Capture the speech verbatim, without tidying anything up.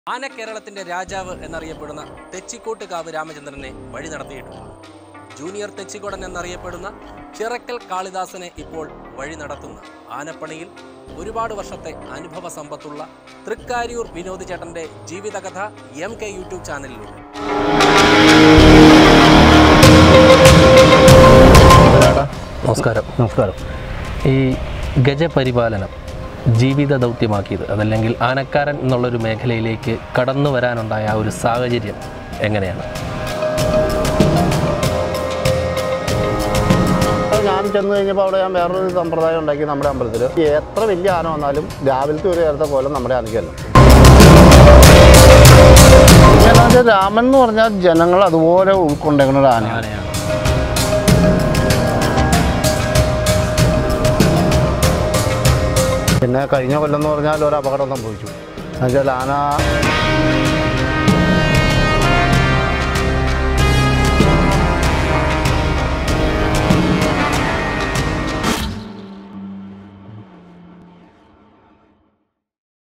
ആന കേരളത്തിന്റെ രാജാവ് എന്നറിയപ്പെടുന്ന തെച്ചിക്കോട്ടുകാവ് രാമചന്ദ്രനെ വഴി നടത്തിയിട്ടുണ്ട്. ജൂനിയർ തെച്ചിക്കോടൻ എന്നറിയപ്പെടുന്ന ചിറക്കൽ കാളിദാസനെ ഇപ്പോൾ വഴി നടത്തുന്ന ആനപ്പണിയിൽ ഒരുപാട് വർഷത്തെ അനുഭവ സമ്പത്തുള്ള തൃക്കാര്യൂർ വിനോദ് ചേട്ടന്റെ ജീവിതകഥ എം കെ യൂട്യൂബ് ചാനലിലൂടെ. നമസ്കാരം. നമസ്കാരം. ഈ ഗജപരിപാലനം ജീവിത ദൗത്യമാക്കിയത്, അതല്ലെങ്കിൽ ആനക്കാരൻ എന്നുള്ളൊരു മേഖലയിലേക്ക് കടന്നു വരാനുണ്ടായ ആ ഒരു സാഹചര്യം എങ്ങനെയാണ്? ഞാൻ ചെന്ന് കഴിഞ്ഞപ്പോൾ അവിടെ ഞാൻ വേറൊരു സമ്പ്രദായം ഉണ്ടാക്കി. നമ്മുടെ അമ്പലത്തിൽ എത്ര വലിയ ആന വന്നാലും രാവിലത്തെ ഒരു നേരത്തെ പോലെ നമ്മുടെ ആനയ്ക്കല്ല. പിന്നെ രാമൻ എന്ന് പറഞ്ഞാൽ ജനങ്ങൾ അതുപോലെ ഉൾക്കൊണ്ടേക്കുന്ന ഒരു ആനയാണ്. പിന്നെ കഴിഞ്ഞ കൊല്ലം എന്ന് പറഞ്ഞാൽ ഒരു അപകടം സംഭവിച്ചു. എന്നുവെച്ചാൽ ആന